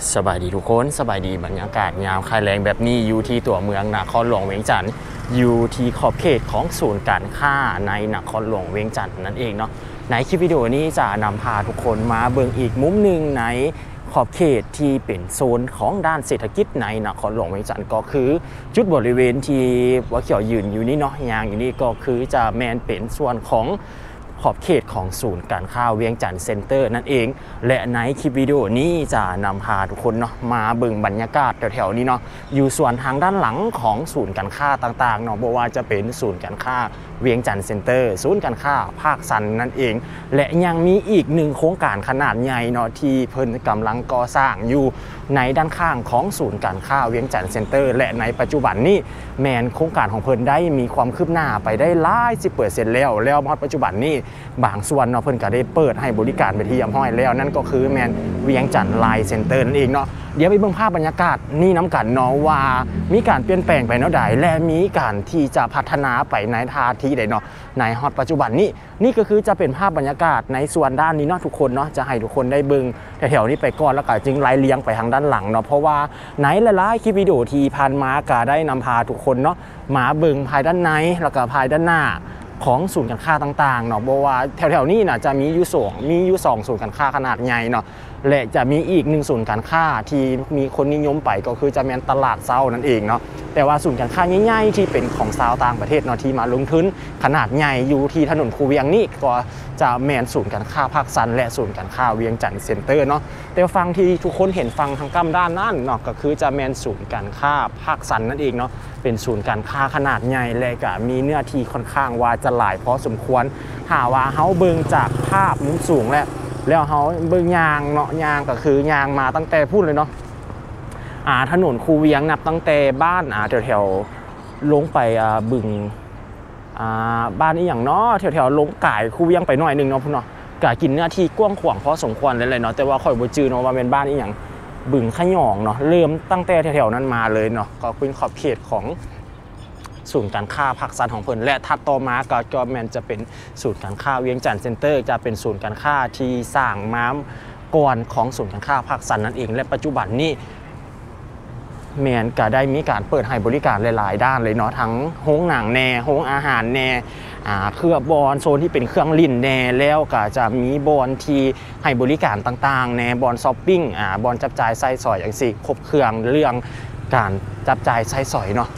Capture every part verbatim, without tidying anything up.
สบายดีทุกคนสบายดีบรรยากาศยามคายแรงแบบนี้อยู่ที่ตัวเมืองนครหลวงเวียงจันทร์อยู่ที่ขอบเขตของศูนย์การค้าในนครหลวงเวียงจันทร์นั่นเองเนาะในคลิปวิดีโอนี้จะนำพาทุกคนมาเบิ่งอีกมุมหนึ่งในขอบเขตที่เป็นโซนของด้านเศรษฐกิจในนครหลวงเวียงจันทร์ก็คือจุดบริเวณที่ว่าเขียวยืนอยู่นี่เนาะยางอยู่นี่ก็คือจะแมนเป็นส่วนของขอบเขตของศูนย์การค้าเวียงจันทร์เซ็นเตอร์นั่นเองและในคลิปวิดีโอนี้จะนำพาทุกคนเนาะมาเบิ่งบรรยากาศแถวๆนี้เนาะอยู่ส่วนทางด้านหลังของศูนย์การค้าต่างๆเนาะบอกว่าจะเป็นศูนย์การค้าเวียงจันทร์เซ็นเตอร์ศูนย์การค้าภาคสันนั่นเองและยังมีอีกหนึ่งโครงการขนาดใหญ่เนาะที่เพิ่นกำลังก่อสร้างอยู่ในด้านข้างของศูนย์การค้าเวียงจันทร์เซ็นเตอร์และในปัจจุบันนี้แมนโครงการของเพิ่นได้มีความคืบหน้าไปได้หลายสิบเปอร์เซ็นต์แล้วแล้วมาปัจจุบันนี้บางส่วนเนาะเพิ่นก็ได้เปิดให้บริการไปที่ยำห้อยแล้วนั่นก็คือแมนเวียงจันทร์ไลน์เซ็นเตอร์นั่นเองเนาะเดี๋ยวไปเบิ่งภาพบรรยากาศนี่น้ำกันเนาะว่ามีการเปลี่ยนแปลงไปเนาะใดและมีการที่จะพัฒนาไปในทางที่ใดเนาะในฮอตปัจจุบันนี้นี่ก็คือจะเป็นภาพบรรยากาศในส่วนด้านนี้เนาะทุกคนเนาะจะให้ทุกคนได้เบิ่งแถวๆนี้ไปก่อนแล้วก็จึงไล่เลี้ยงไปทางด้านหลังเนาะเพราะว่าในหลายๆคลิปวิดีโอที่ผ่านมาก็ได้นำพาทุกคนเนาะมาเบิ่งภายด้านในแล้วก็ภายด้านหน้าของศูนย์การค้าต่างๆเนาะบอกว่าแถวๆนี้นะจะมีอยู่สองมีอยู่สองศูนย์การค้าขนาดใหญ่เนาะและจะมีอีกหนึ่งศูนย์การค้าที่มีคนนิยมไปก็คือจะเป็นตลาดเช้านั่นเองเนาะแต่ว่าศูนย์การค้าใหญ่ๆที่เป็นของชาวต่างประเทศเนาะที่มาลงทุนขนาดใหญ่อยู่ที่ถนนคูเวียงนี่ก็จะแมนศูนย์การค้าภาคสันและศูนย์การค้าเวียงจันทร์เซ็นเตอร์เนาะแต่ฟังที่ทุกคนเห็นฟังทางกำด้านนั้นเนาะก็คือจะแมนศูนย์การค้าภาคสันนั่นเองเนาะเป็นศูนย์การค้าขนาดใหญ่และก็มีเนื้อที่ค่อนข้างว่าจะหลายพอสมควรหาว่าเฮาเบิ่งจากภาพมุมสูงแล้วแล้วเฮาเบิ่งยางเนาะยางก็คือยางมาตั้งแต่พูดเลยเนาะอ่าถนนคูเวียงนับตั้งแต่บ้านอ่าแถวๆลงไปอ่าบึงอ่าบ้านนี้อย่างเนาะแถวๆลงก่ายคูเวียงไปหน่อยนึงเนาะพุ่นเนาะก็กินเนื้อที่กว้างขวางพอสมควรเลยเนาะแต่ว่าค่อยบ่จื้อเนาะว่าเป็นบ้านอีหยังบึงขะหยองเนาะเริ่มตั้งแต่แถวๆนั้นมาเลยเนาะก็เป็นขอบเขตของศูนย์การค้าภาคสันของเพิ่นและถัดต่อมาก็ก็แม่นจะเป็นศูนย์การค้าเวียงจันทร์เซ็นเตอร์จะเป็นศูนย์การค้าที่สร้างมาก่อนของศูนย์การค้าภาคสันนั่นเองและปัจจุบันนี้แมนก็ได้มีการเปิดให้บริการหลายๆด้านเลยเนาะทั้งโรงหนังแน่โรงอาหารแน่เครือบอลโซนที่เป็นเครื่องลิ้นแน่แล้วก็จะมีบอลที่ให้บริการต่างๆแน่บอลช้อปปิ้งบอลจับจ่ายใส่สอยอย่างสิครบเครื่องเรื่องการจับจ่ายใส่สอยเนาะ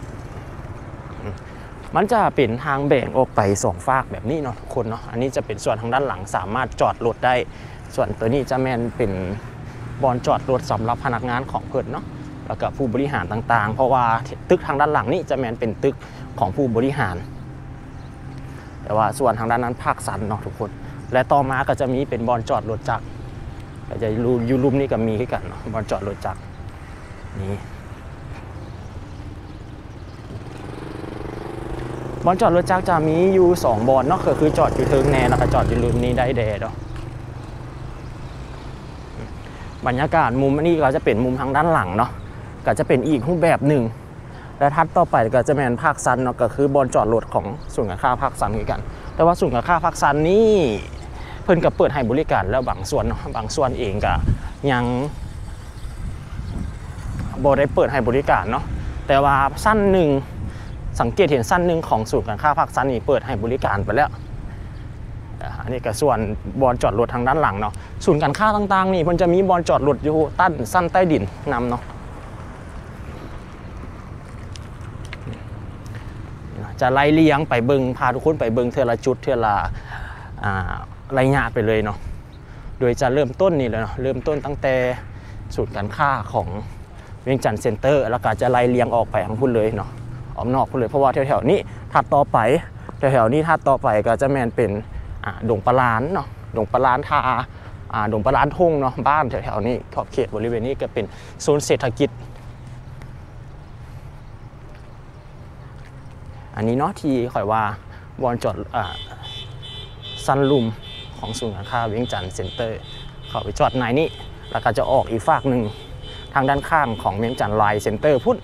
มันจะเป็นทางแบ่งออกไปสองฝากแบบนี้เนาะทุกคนเนาะอันนี้จะเป็นส่วนทางด้านหลังสามารถจอดรถได้ส่วนตัวนี้จะแมนเป็นบอลจอดรถสำหรับพนักงานของเพิ่นเนาะแล้วก็ผู้บริหารต่างๆเพราะว่าตึกทางด้านหลังนี้จะแมนเป็นตึกของผู้บริหารแต่ว่าส่วนทางด้านนั้นภาคสันเนาะทุกคนและต่อมาก็จะมีเป็นบอลจอดรถจักรก็จะยูรูมนี่ก็มีให้กันเนาะบอลจอดรถจักรนี่บอลจอดรถจักรจะมีอยู่สองบอลเนาะก็คือจอดอยู่เทิงแนแล้วก็จอดอยู่ริมนี้ได้แดดเนาะบรรยากาศมุมนี้ก็จะเป็นมุมทางด้านหลังเนาะก็จะเป็นอีกรูปแบบหนึ่งและทัดต่อไปก็จะเป็นภาคซันเนาะก็คือบอลจอดรถของศูนย์การค้าภาคซันคือกันแต่ว่าศูนย์การค้าภาคซันนี่เพิ่นก็เปิดให้บริการแล้วบางส่วนเนาะบางส่วนเองก็ยังบ่ได้เปิดให้บริการเนาะแต่ว่าสั้นหนึ่งสังเกตเห็นสั้นหนึ่งของศูนย์การค้าภาคซันนี่เปิดให้บริการไปแล้วอันนี้ก็ส่วนบอลจอดรถทางด้านหลังเนาะศูนย์การค้าต่างๆนี่มันจะมีบอลจอดรถอยู่ตั้นสั้นใต้ดินนำเนาะจะไล่เลี้ยงไปเบิงพาทุกคนไปเบิงเทอละจุดเทอละระยะไปเลยเนาะโดยจะเริ่มต้นนี่เลยเนาะเริ่มต้นตั้งแต่ศูนย์การค้าของเวียงจันทร์เซ็นเตอร์แล้วก็จะไล่เลี้ยงออกไปทางพุ่นเลยเนาะออกนอกพุ่นเลยเพราะว่าแถวๆนี้ถัดต่อไปแถวๆนี้ถัดต่อไปก็จะแมนเป็นดงปลานเนาะดงปลานทาดงปลานทงเนาะบ้านแถวๆนี้ขอบเขตบริเวณนี้ก็เป็นโซนเศรษฐกิจอันนี้เนาะที่ค่อยว่าบอลจอดซันลุมของศูนย์การค้าเวียงจันทร์เซ็นเตอร์เข้าไปจอดในนี้แล้วก็จะออกอีกฝากหนึ่งทางด้านข้างของเวียงจันทร์ไลน์เซ็นเตอร์พุ่น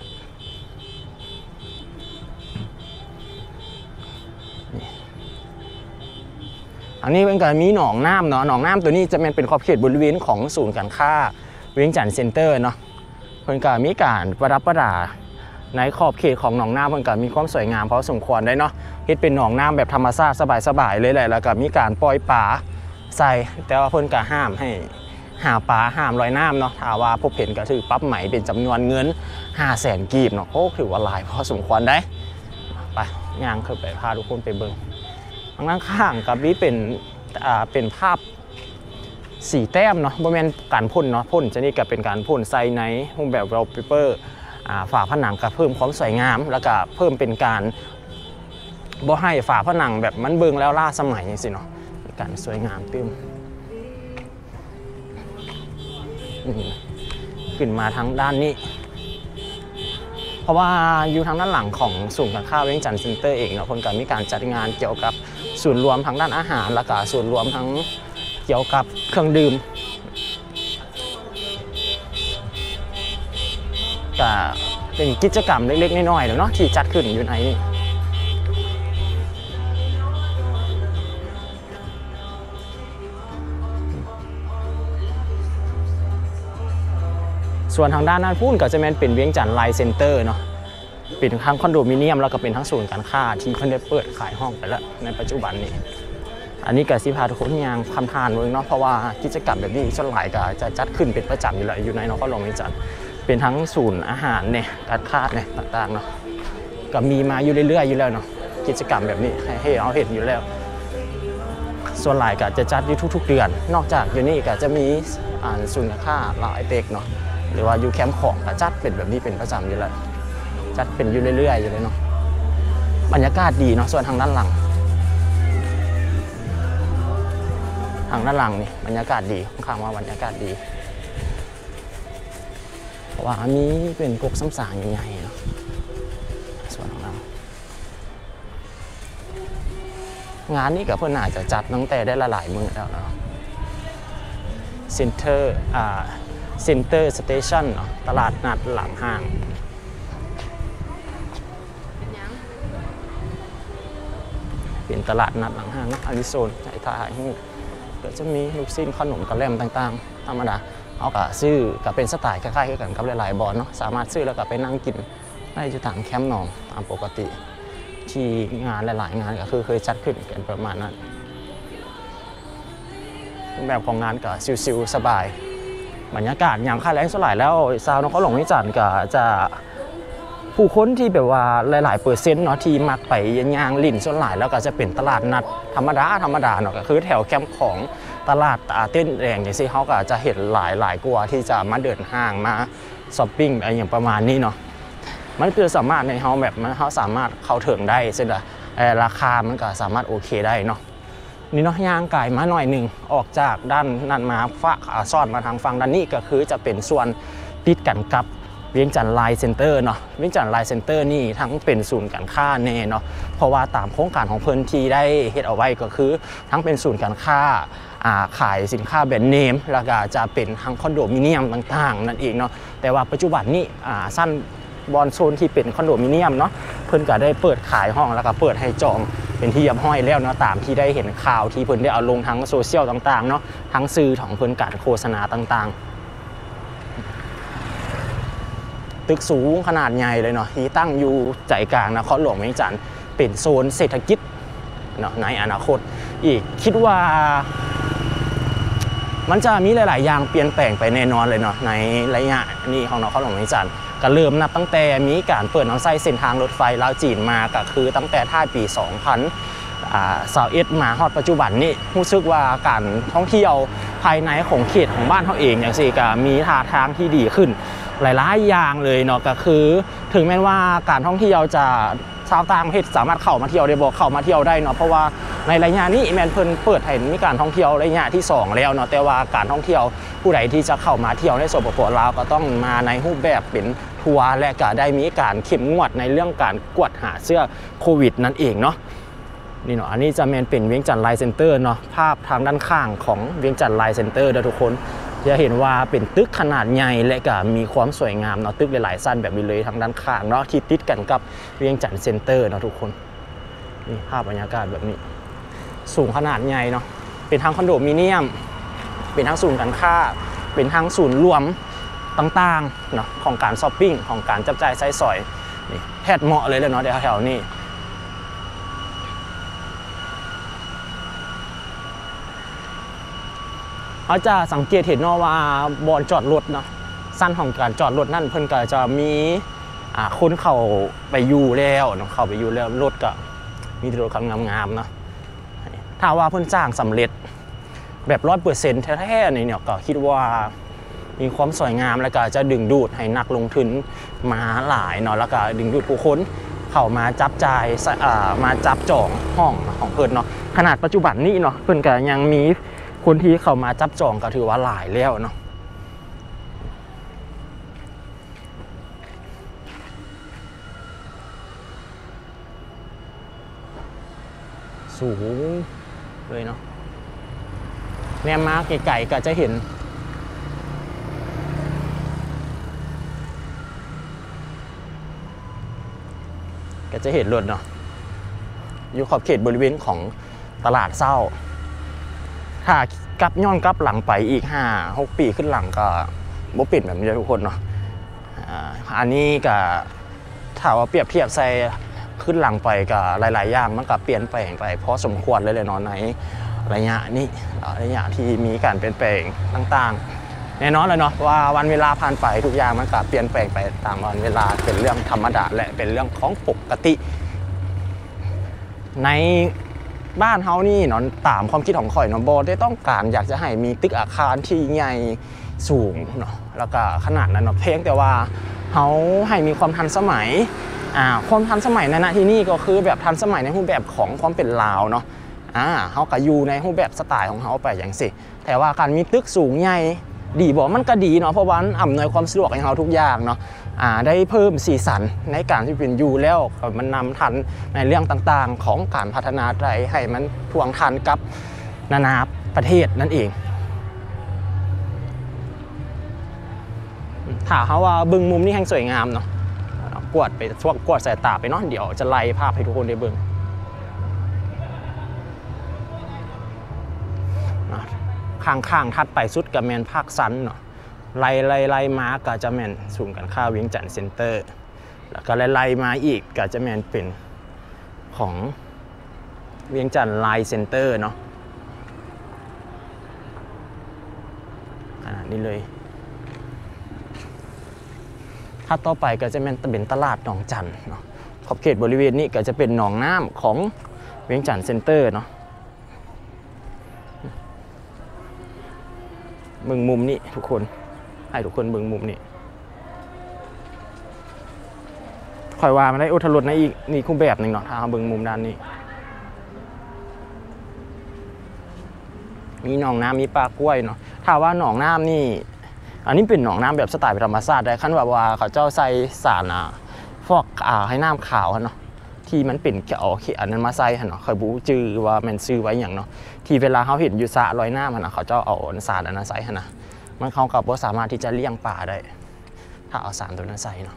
อันนี้เป็นการมีหนองน้ำเนาะหนองน้ำตัวนี้จะเป็นขอบเขตบริเวณของศูนย์การค้าเวียงจันทร์เซ็นเตอร์เนาะเพิ่นก็มีการประดับประดาในขอบเขตของหนองน้ำเพิ่นก็มีความสวยงามพอสมควรได้เนาะเฮ็ดเป็นหนองน้ำแบบธรรมชาติสบายๆเลยแหละแล้วก็มีการปล่อยปลาใส่แต่ว่าเพิ่นก็ห้ามให้หาปลาห้ามลอยน้ำเนาะถ้าว่าพบเห็นก็ถือปรับใหม่เป็นจำนวนเงิน ห้าแสน กีบเนาะโอ้ถือว่าหลายพอสมควรได้ไปย่างขึ้นไปพาทุกคนไปเบิ่งทางด้านข้างกับนี้เป็นอ่าเป็นภาพสีแต้มเนาะบ่แม่นการพ่นเนาะพ่นจะนี่ก็เป็นการพ่นใส่ในรูปแบบวอลเปเปอร์ฝาผนังก็เพิ่มความสวยงามแล้วก็เพิ่มเป็นการบ่ให้ฝาผนังแบบมันเบิ่งแล้วล่าสมัยสิเนาะการสวยงามตื้มขึ้นมาทางด้านนี้เพราะว่าอยู่ทางด้านหลังของศูนย์การค้าเวียงจันทร์เซ็นเตอร์เองเนาะคนก็มีการจัดงานเกี่ยวกับศูนย์รวมทางด้านอาหารแล้วก็ศูนย์รวมทั้งเกี่ยวกับเครื่องดื่มก็เป็นกิจกรรมเล็กๆน้อยๆเนาะที่จัดขึ้นอยู่ในนี้ส่วนทางด้านนั้นพูนก็จะเป็นเวียงจันทร์ไลน์เซ็นเตอร์เนาะเป็นทั้งคอนโดมิเนียมแล้วก็เป็นทั้งศูนย์การค้าที่เขาได้เปิดขายห้องไปแล้วในปัจจุบันนี้อันนี้ก็สิพาทุกคนยังคำทานเลยเนาะเพราะว่ากิจกรรมแบบนี้ส่วนใหญ่ก็จะจัดขึ้นเป็นประจำอยู่แล้วอยู่ในนครหลวงเวียงจันทร์เป็นทั้งศูนย์อาหารเนี่ยการค้าเนี่ยต่างๆเนาะก็มีมาอยู่เรื่อยๆอยู่แล้วเนาะกิจกรรมแบบนี้ให้เราเห็นอยู่แล้วส่วนใหญ่ก็จะจัดอยู่ทุกๆเดือนนอกจากอยู่นี่ก็จะมีศูนย์การค้าหลายเปกเนาะหรือว่าอยู่แคมป์ของก็จัดเป็นแบบนี้เป็นประจำอยู่แล้วจัดเป็นอยู่เรื่อยๆอยู่เลยเนาะบรรยากาศดีเนาะส่วนทางด้านหลังทางด้านหลังนี่บรรยากาศดีค่อนข้างว่าบรรยากาศดีเพราะว่าอันนี้เป็นกกซ้ำสางใหญ่ๆเนาะส่วนของเรางานนี้กับเพื่อนอาจจะจัดตั้งแต่ได้หลายมื้อแล้วเนาะเซ็นเตอร์อ่าเซ็นเตอร์สเตชันเนาะตลาดนัดหลังห้างเป็นตลาดนัดหลังห้างนะอาริโซนใจถ่ายให้ก็จะมีลูกชิ้นขนมกระแลมต่างๆธรรมดาเอากะซื้อกับเป็นสไตล์คล้ายๆกันกับหลายๆบอลเนาะสามารถซื้อแล้วก็ไปนั่งกินได้จะต่างแคมป์นอนตามปกติที่งานหลายๆงานก็คือเคยจัดขึ้นกันประมาณนั้นแบบของงานก็ชิวๆสบายบรรยากาศอย่างค่าแรงสลายแล้วซาวนครหลวงเวียงจันทร์ก็จะผู้คนที่แบบว่าหลายๆเปอร์เซ็นต์เนาะที่มักไปย่างลิ่นส่วนหลายแล้วก็จะเป็นตลาดนัดธรรมดาธรรมดาเนาะก็คือแถวแคมป์ของตลาดตาเต้นแดงอย่างที่เขาก็จะเห็นหลายหลายกว่าที่จะมาเดินห้างมาช้อปปิ้งอะไรอย่างประมาณนี้เนาะมันคือสามารถในเขาแบบมันเขาสามารถเข้าถึงได้เสร็จแล้วราคามันก็สามารถโอเคได้เนาะนี่เนาะย่างไก่มาหน่อยหนึ่งออกจากด้านนั้นมาฝั่งซ่อนมาทางฝั่งด้านนี้ก็คือจะเป็นส่วนติดกันกับเวียงจันทร์ไลน์เซ็นเตอร์เนาะเวียงจันทร์ไลน์เซ็นเตอร์นี่ทั้งเป็นศูนย์การค้าแน่เนาะเพราะว่าตามโครงการของเพิ่นที่ได้เฮ็ดเอาไว้ก็คือทั้งเป็นศูนย์การค้าขายสินค้าแบรนด์เนมแล้วก็จะเป็นทั้งคอนโดมิเนียมต่างๆนั่นเองเนาะแต่ว่าปัจจุบันนี้สั้นบอลโซนที่เป็นคอนโดมิเนียมเนาะเพิ่นก็ได้เปิดขายห้องแล้วก็เปิดให้จองเป็นที่เรียบร้อยแล้วเนาะตามที่ได้เห็นข่าวที่เพิ่นได้เอาลงทั้งโซเชียลต่างๆเนาะทั้งสื่อของเพิ่นการโฆษณาต่างๆตึกสูงขนาดใหญ่เลยเนาะที่ตั้งอยู่ใจกลางนครหลวงเวียงจันทร์เป็นโซนเศรษฐกิจเนาะในอนาคตอีกคิดว่ามันจะมีหลายๆอย่างเปลี่ยนแปลงไปแน่นอนเลยเนาะในระยะนี้ของนครหลวงเวียงจันทร์ก็เริ่มนับตั้งแต่มีการเปิดน้ำใส้เส้นทางรถไฟลาวจีนมาก็คือตั้งแต่ท้ายปีสองพันสามสิบเอ็ดมาฮอดปัจจุบันนี้รู้สึกว่าการท่องเที่ยวภายในของเขตของบ้านเขาเองอย่างสี่ก็มีท่าทางที่ดีขึ้นหลายๆอย่างเลยเนาะก็คือถึงแม้ว่าการท่องเที่ยวจะชาวต่างประเทศสามารถเข้ามาเที่ยวได้บอกเข้ามาเที่ยวได้เนาะเพราะว่าในระยะนี้แมนเพิ่นเปิดให้มีการท่องเที่ยวระยะที่สองแล้วเนาะแต่ว่าการท่องเที่ยวผู้ใดที่จะเข้ามาเที่ยวในสปป.ลาวก็ต้องมาในรูปแบบเป็นทัวร์และก็ได้มีการเข้มงวดในเรื่องการกวดหาเชื้อโควิดนั่นเองเนาะนี่เนาะอันนี้จะแมนเป็นเวียงจันทร์ไลน์เซ็นเตอร์เนาะภาพทางด้านข้างของเวียงจันทร์ไลน์เซ็นเตอร์เด้อทุกคนจะเห็นว่าเป็นตึกขนาดใหญ่และก็มีความสวยงามเนาะตึกหลายๆสั้นแบบนี้เลยทางด้านข้างเนาะที่ติดกันกับเวียงจันทร์เซ็นเตอร์เนาะทุกคนนี่ภาพบรรยากาศแบบนี้สูงขนาดใหญ่เนาะเป็นทั้งคอนโดมิเนียมเป็นทั้งศูนย์การค้าเป็นทั้งศูนย์รวมต่างๆเนาะของการช้อปปิ้งของการจับจ่ายใช้สอยนี่แทบเหมาะเลยเลยเนาะเดี๋ยวแถวนี้เขาจะสังเกตเห็นเนาะว่าบอนจอดรถเนาะสั้นของการจอดรถนั่นเพิ่นก็จะมีคนเข้าไปอยู่แล้วเนาะเข้าไปอยู่แล้วรถก็มีรถงามๆเนาะถ้าว่าเพิ่นสร้างสำเร็จแบบร้อยเปอร์เซ็นต์แท้ๆเนี่ยก็คิดว่ามีความสวยงามแล้วก็จะดึงดูดให้นักลงทุนมาหลายเนาะแล้วก็ดึงดูดผู้คนเข้ามาจับจ่ายมาจับจองห้องของเพิ่นเนาะขนาดปัจจุบันนี้เนาะเพิ่นก็ยังมีคนที่เข้ามาจับจองก็ถือว่าหลายแล้วเนาะสูงเลยเนาะแนมมาไกลๆก็จะเห็นก็จะเห็นรถเนาะอยู่ขอบเขตบริเวณของตลาดเศร้าถ้ากลับย้อนกลับหลังไปอีกห้าหกปีขึ้นหลังก็บ่ปิดแบบนี้ทุกคนเนาะอันนี้ก็ถ้าว่าเปรียบเทียบใส่ขึ้นหลังไปกับหลายๆอย่างมันก็เปลี่ยนแปลงไปเพราะสมควรเลยเลยเนาะในระยะนี้ระยะที่มีการเปลี่ยนแปลงต่างๆแน่นอนเลยเนาะว่าวันเวลาผ่านไปทุกอย่างมันก็เปลี่ยนแปลงไปตามวันเวลาเป็นเรื่องธรรมดาและเป็นเรื่องของปกติในบ้านเฮานี่เนาะตามความคิดของข่อยเนาะบ่ได้ต้องการอยากจะให้มีตึกอาคารที่ใหญ่สูงเนาะแล้วก็ขนาดนั้นเนาะเพียงแต่ว่าเฮาให้มีความทันสมัยอ่าความทันสมัยในที่นี่ก็คือแบบทันสมัยในรูปแบบของความเป็นลาวเนาะอ่าเฮาก็อยู่ในรูปแบบสไตล์ของเฮาไปอย่างสิแต่ว่าการมีตึกสูงใหญ่ดีบ่มันก็ดีเนาะเพราะว่าอำนวยความสะดวกให้เฮาทุกอย่างเนาะอ่าได้เพิ่มสีสันในการที่เป็นอยู่แล้วมันนำทันในเรื่องต่างๆของการพัฒนาไทยให้มันทวงทันกับนานาประเทศนั่นเองถ้าเฮาว่าบึงมุมนี้แห่งสวยงามเนาะกวดไปช่วงกวดสายตาไปเนาะเดี๋ยวจะไล่ภาพให้ทุกคนได้เบิ่งข้างๆทัดไปสุดกับแมนภาคซันเนาะไล่ไล่ไล่มาก็จะแมนศูนย์การค้าเวียงจันทร์เซ็นเตอร์แล้วก็ไล่ไล่มาอีกก็จะแมนเป็นของเวียงจันทร์ไลน์เซ็นเตอร์เนาะขนาดนี้เลยถ้าต่อไปก็จะเป็นตลาดหนองจันเนาะขอบเขตบริเวณนี้ก็จะเป็นหนองน้ำของเวียงจันทร์เซ็นเตอร์เนาะมึงมุมนี้ทุกคนให้ทุกคนมึงมุมนี้คอยว่ามันได้อุทรดในอีกนี่คู่แบบหนึ่งเนาะถ้าเบิ่งมุมด้านนี้มีหนองน้ำมีปลากล้วยเนาะถ้าว่าหนองน้ำนี่อันนี้เป็นหนองน้ำแบบสไตล์ธรรมชาติได้ขั้นแบบว่าเขาเจ้าใส่สารอ่ะฟอกอ่าให้น้ำขาวเนาะที่มันเป็นเกี่ยวอันนั้นมาใส่เนาะคอยบูจือว่ามันซื้อไว้อย่างเนาะที่เวลาเขาเห็นอยู่สระลอยน้ำมันเขาเจ้าเอาสารอันนั้นใส่นะมันเขากับว่าสามารถที่จะเลี้ยงปลาได้ถ้าเอาสารตัวนั้นใส่เนาะ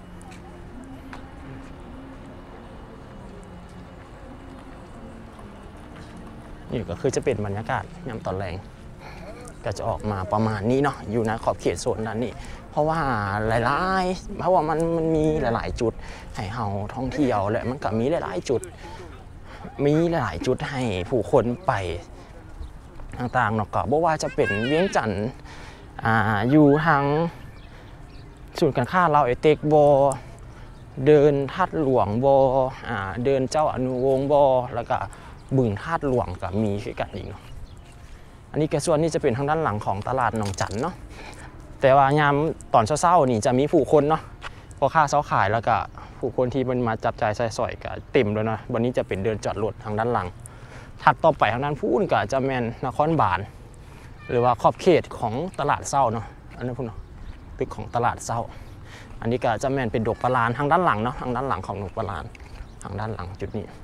นี่ก็คือจะเป็นบรรยากาศยามตอนแรงก็จะออกมาประมาณนี้เนาะอยู่ในขอบเขตโซนด้านนี้เพราะว่าหลายๆเพราะว่ามันมันมีหลายๆจุดให้เฮาท่องเที่ยวและมันก็มีหลายๆจุดมีหลายๆจุดให้ผู้คนไปต่างๆเนาะก็บอกว่าจะเป็นเวียงจันทร์อ่าอยู่ทางศูนย์การค้าเราไอเต็กบอเดินทัดหลวงบออ่าเดินเจ้าอนุวงศ์บอแล้วก็บึงทัดหลวงก็มีคือกันอีกเนาะอันนี้แกส่วนนี้จะเป็นทางด้านหลังของตลาดหนองจันเนาะแต่ว่ายามตอนเช้าๆนี่จะมีผู้คนเนาะพอค่าเช้าขายแล้วก็ผู้คนที่มันมาจับจ่ายใช้สอยก็เต็มเลยนะวันนี้จะเป็นเดินจอดรถทางด้านหลังถัดต่อไปทางด้านพูนก็จะแมนนครบาลหรือว่าขอบเขตของตลาดเศร้าเนาะอันนี้พูดเนาะตึกของตลาดเศร้าอันนี้ก็จะแมนเป็นดอกปลาทางด้านหลังเนาะทางด้านหลังของดอกปลาทางด้านหลังจุดนี้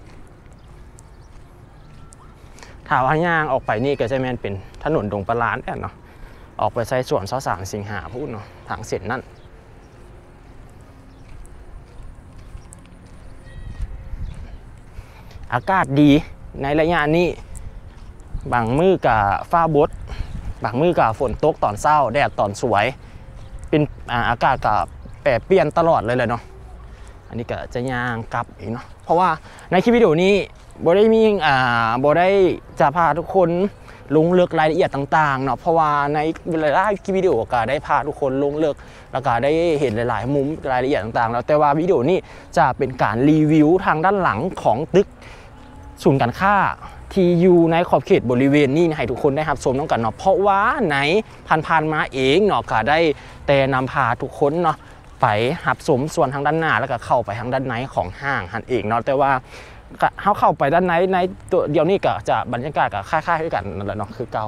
ถ้าว่าย่างออกไปนี่ก็จะแมนเป็นถนนดงปลาแน่เนาะออกไปใช้ส่วนซอสามสิงหาพูดเนาะทางเส้นนั่นอากาศดีในระยะนี้บางมือกับฟ้าบดบางมื้อก็ฝนตกตอนเช้าแดดตอนสวยเป็นอากาศก็แปรเปลี่ยนตลอดเลยเลยเนาะอันนี้ก็จะย่างกลับอีกเนาะเพราะว่าในคลิปวิดีโอนี้โบได้มีอ่าโบได้จะพาทุกคนลงลึกรายละเอียดต่างๆเนาะเพราะว่าในหลายๆคลิปวิดีโอก็ได้พาทุกคนลงลึกแล้วก็ได้เห็นหลายๆมุมรายละเอียดต่างๆแล้วแต่ว่าวิดีโอนี้จะเป็นการรีวิวทางด้านหลังของตึกศูนย์การค้าที่อยู่ในขอบเขตบริเวณนี้ให้ทุกคนได้รับชมน้องกันเนาะเพราะว่าในผ่านๆมาเองเนาะก็ได้แต่นำพาทุกคนเนาะไปหับสมส่วนทางด้านหน้าแล้วก็เข้าไปทางด้านในของห้างหันเองเนาะแต่ว่าเขาเข้าไปด้านในในตัวเดียวนี้ก็จะบรรยากาศก็คล้ายๆด้วยกันนั่นแหละเนาะคือเก่า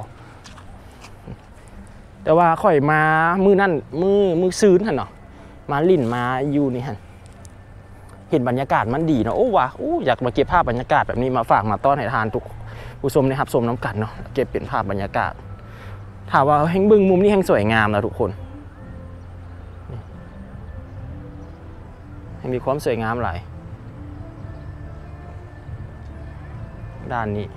แต่ว่าค่อยมามือนั่นมือมือซื้นหันเนาะมาลิ่นมาอยู่นี่หันเห็นบรรยากาศมันดีเนาะโอ้ว่ะโอ้อยากมาเก็บภาพบรรยากาศแบบนี้มาฝากมาต้อนให้ทานทุกผู้ชมนะครับชมน้ำกันเนาะเก็บเป็นภาพบรรยากาศถามว่าแห่งบึงมุมนี้แห่งสวยงามนะทุกคนมีความสวยงามหลายด้านนี้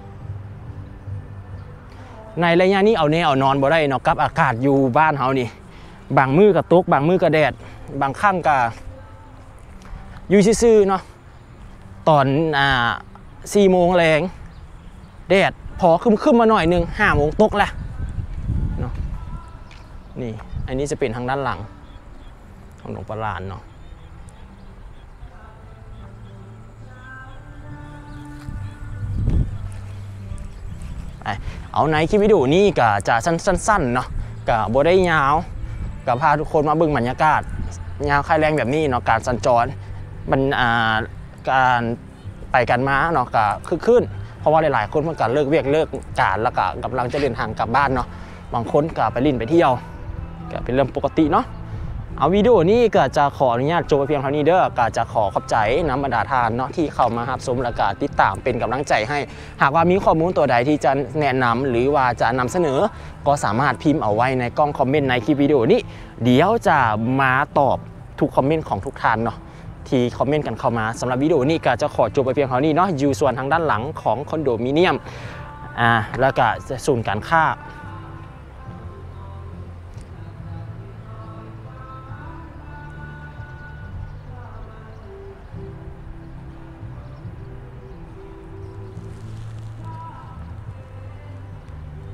ในระยะนี้เอาแน่เอานอนบ่ได้เนาะกับอากาศอยู่บ้านเฮานี่บางมือกับตกบางมือกับแดดบางข้างกับอยู่ซื่อๆเนาะตอนอ่าสี่โมงแรงแดดพอขึ้นๆมาหน่อยนึงห้าโมงตกแหละเนาะนี่อันนี้จะเป็นทางด้านหลังของหลวงปราณเนาะเอาในคลิปวิดีโอนี้ก็จะสั้นๆเนาะก็บ่ได้ยาวก็พาทุกคนมาเบิ่งบรรยากาศยาวคลายแรงแบบนี้เนาะการสัญจรมันอ่าการไปกันมาเนาะก็คือขึ้นเพราะว่าหลายๆคนมันก็เลิกเวียกเลิกการแล้วก็กำลังจะเดินทางกลับบ้านเนาะบางคนก็ไปลิ่นไปเที่ยวก็เป็นเรื่องปกติเนาะเอาวิดีโอนี้ก็จะขออนุญาตจบไปเพียงเท่านี้เด้อก็จะขอขอบใจน้ำบรรดาทานเนาะที่เข้ามารับชมและก็ติดตามเป็นกำลังใจให้หากว่ามีข้อมูลตัวใดที่จะแนะนำหรือว่าจะนำเสนอก็สามารถพิมพ์เอาไว้ในกล้องคอมเมนต์ในคลิปวิดีโอนี้เดี๋ยวจะมาตอบทุกคอมเมนต์ของทุกท่านเนาะที่คอมเมนต์กันเข้ามาสำหรับวิดีโอนี้ก็จะขอจบไปเพียงเท่านี้เนาะอยู่ส่วนทางด้านหลังของคอนโดมิเนียมอ่าแล้วก็ศูนย์การค้า